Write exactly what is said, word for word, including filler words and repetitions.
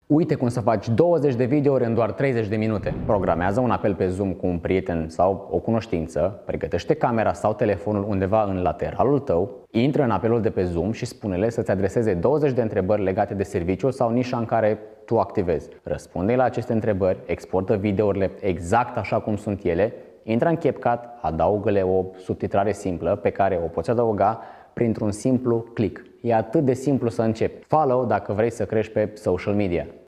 Uite cum să faci douăzeci de videouri în doar treizeci de minute. Programează un apel pe Zoom cu un prieten sau o cunoștință, pregătește camera sau telefonul undeva în lateralul tău, intră în apelul de pe Zoom și spune-le să-ți adreseze douăzeci de întrebări legate de serviciul sau nișa în care tu activezi. Răspunde la aceste întrebări, exportă videourile exact așa cum sunt ele, intră în CapCut, adaugă-le o subtitrare simplă pe care o poți adăuga printr-un simplu click. E atât de simplu să începi. Follow dacă vrei să crești pe social media.